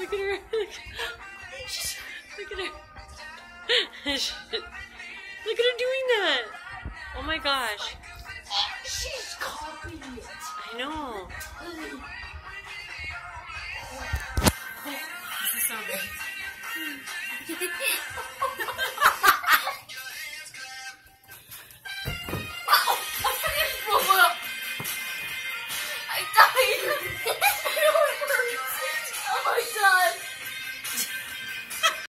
Look at her. Look at her. Look at her doing that. Oh my gosh. She's copying it. I know. This is so good.